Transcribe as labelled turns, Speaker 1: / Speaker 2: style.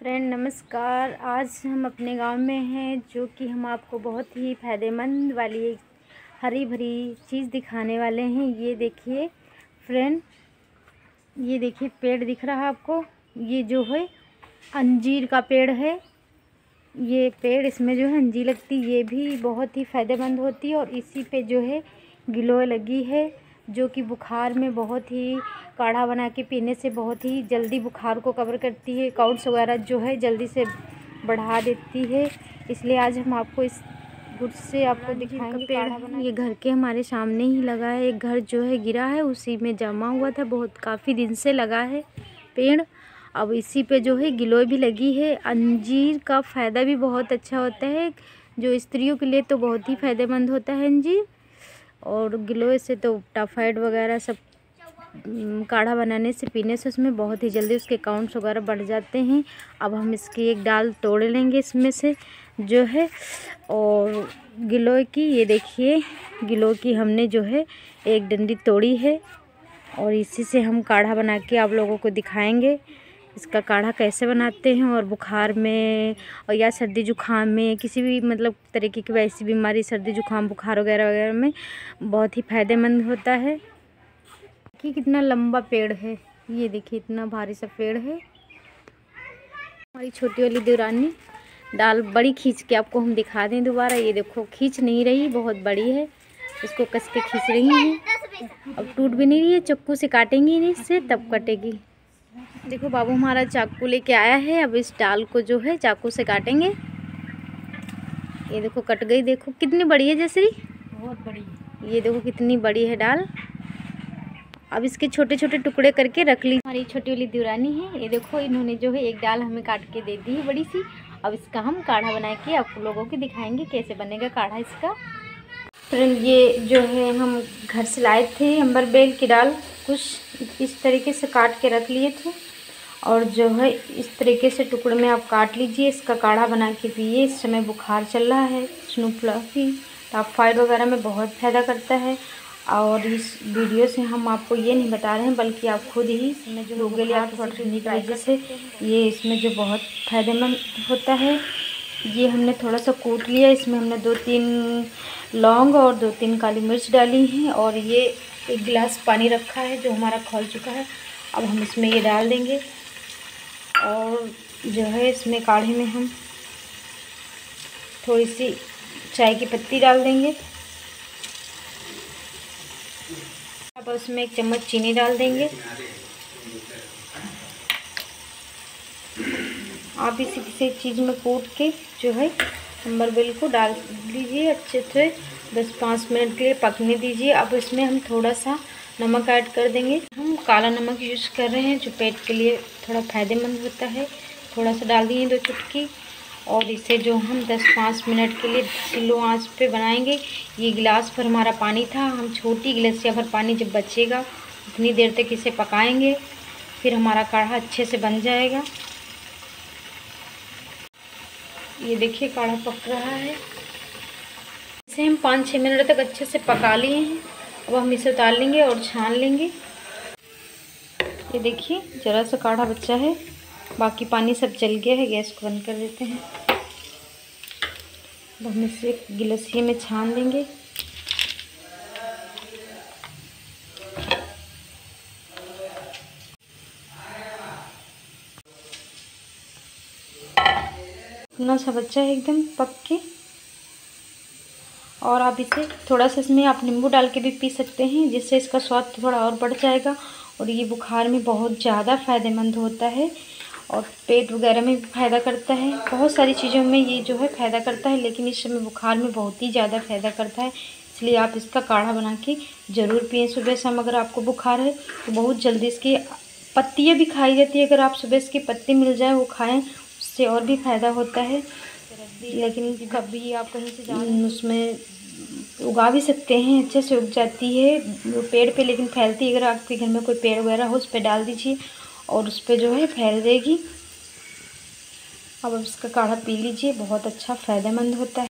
Speaker 1: Friend नमस्कार। आज हम अपने गांव में हैं, जो कि हम आपको बहुत ही फ़ायदेमंद वाली एक हरी भरी चीज़ दिखाने वाले हैं। ये देखिए फ्रेंड, ये देखिए पेड़ दिख रहा है आपको। ये जो है अंजीर का पेड़ है। ये पेड़, इसमें जो है अंजीर लगती, ये भी बहुत ही फ़ायदेमंद होती है। और इसी पे जो है गिलोय लगी है, जो कि बुखार में बहुत ही काढ़ा बना के पीने से बहुत ही जल्दी बुखार को कवर करती है। काउट्स वगैरह जो है जल्दी से बढ़ा देती है। इसलिए आज हम आपको इस गुड से आपको दिखाएंगे काढ़ा बना। ये घर के हमारे सामने ही लगा है। एक घर जो है गिरा है, उसी में जमा हुआ था, बहुत काफ़ी दिन से लगा है पेड़। अब इसी पे जो है गिलोय भी लगी है। अंजीर का फ़ायदा भी बहुत अच्छा होता है, जो स्त्रियों के लिए तो बहुत ही फ़ायदेमंद होता है अंजीर। और गिलोय से तो टाइफाइड वगैरह सब काढ़ा बनाने से, पीने से उसमें बहुत ही जल्दी उसके काउंट्स वगैरह बढ़ जाते हैं। अब हम इसकी एक डाल तोड़ लेंगे इसमें से जो है। और गिलोय की, ये देखिए गिलोय की हमने जो है एक डंडी तोड़ी है, और इसी से हम काढ़ा बना के आप लोगों को दिखाएंगे इसका काढ़ा कैसे बनाते हैं। और बुखार में और या सर्दी जुकाम में, किसी भी मतलब तरीके की वैसी बीमारी, सर्दी जुकाम बुखार वगैरह वगैरह में बहुत ही फ़ायदेमंद होता है। कि कितना लंबा पेड़ है, ये देखिए इतना भारी सा पेड़ है। हमारी छोटी वाली देवरानी डाल बड़ी खींच के आपको हम दिखा दें दोबारा। ये देखो खींच नहीं रही, बहुत बड़ी है, इसको कस के खींच रही हैं। अब टूट भी नहीं रही है, चाकू से काटेंगी नहीं इससे, तब कटेगी। देखो बाबू हमारा चाकू लेके आया है। अब इस डाल को जो है चाकू से काटेंगे। ये देखो कट गई, देखो कितनी बड़ी है जैसे,
Speaker 2: बहुत बड़ी।
Speaker 1: ये देखो कितनी बड़ी है डाल। अब इसके छोटे छोटे टुकड़े करके रख ली। हमारी छोटी वाली देवरानी है, ये देखो इन्होंने जो है एक डाल हमें काट के दे दी है बड़ी सी। अब इसका हम काढ़ा बना के आप लोगों को दिखाएंगे कैसे बनेगा काढ़ा इसका। फ्रेंड ये जो है हम घर से लाए थे अंबर बेल की डाल, कुछ इस तरीके से काट के रख लिए थे। और जो है इस तरीके से टुकड़े में आप काट लीजिए, इसका काढ़ा बना के पिए। इस समय बुखार चल रहा है, स्नो फ्लफी टाइफाइड वगैरह में बहुत फ़ायदा करता है। और इस वीडियो से हम आपको ये नहीं बता रहे हैं, बल्कि आप खुद ही इसमें जो गूगल या थोड़ा ठंडी की वजह से ये इसमें जो बहुत फ़ायदेमंद होता है। ये हमने थोड़ा सा कूट लिया, इसमें हमने 2-3 लौंग और 2-3 काली मिर्च डाली हैं। और ये एक गिलास पानी रखा है जो हमारा खौल चुका है। अब हम इसमें ये डाल देंगे, और जो है इसमें काढ़े में हम थोड़ी सी चाय की पत्ती डाल देंगे। अब उसमें 1 चम्मच चीनी डाल देंगे। आप इसी किसी चीज़ में कूट के जो है अंबर बेल को डाल दीजिए, अच्छे से 10-5 मिनट के लिए पकने दीजिए। अब इसमें हम थोड़ा सा नमक ऐड कर देंगे। हम काला नमक यूज़ कर रहे हैं, जो पेट के लिए थोड़ा फ़ायदेमंद होता है। थोड़ा सा डाल दिए 2 चुटकी। और इसे जो हम 10-5 मिनट के लिए स्लो आंच पे बनाएंगे। ये गिलास भर हमारा पानी था, हम छोटी गिलासिया भर पानी जब बचेगा उतनी देर तक इसे पकाएंगे, फिर हमारा काढ़ा अच्छे से बन जाएगा। ये देखिए काढ़ा पक रहा है। इसे हम 5-6 मिनट तक अच्छे से पका लिए हैं। अब हम इसे उतार लेंगे और छान लेंगे। ये देखिए ज़रा सा काढ़ा बचा है, बाकी पानी सब जल गया है। गैस को बंद कर देते हैं। अब हम इसे गिलासिए में छान देंगे। इतना सा बच्चा है एकदम पक के। और आप इसे थोड़ा सा इसमें आप नींबू डाल के भी पी सकते हैं, जिससे इसका स्वाद थोड़ा और बढ़ जाएगा। और ये बुखार में बहुत ज़्यादा फ़ायदेमंद होता है, और पेट वगैरह में भी फ़ायदा करता है। बहुत सारी चीज़ों में ये जो है फ़ायदा करता है, लेकिन इस समय बुखार में बहुत ही ज़्यादा फ़ायदा करता है। इसलिए आप इसका काढ़ा बना के ज़रूर पिएँ सुबह शाम। अगर आपको बुखार है तो बहुत जल्दी इसकी पत्तियाँ भी खाई जाती है, अगर आप सुबह इसकी पत्ती मिल जाए वो खाएँ, उससे और भी फ़ायदा होता है। लेकिन कभी आप कहीं से उसमें उगा भी सकते हैं, अच्छे से उग जाती है पेड़ पे, लेकिन फैलती है। अगर आपके घर में कोई पेड़ वगैरह हो उस पर डाल दीजिए, और उस पर जो है फैल देगी। अब इसका काढ़ा पी लीजिए, बहुत अच्छा फ़ायदेमंद होता है।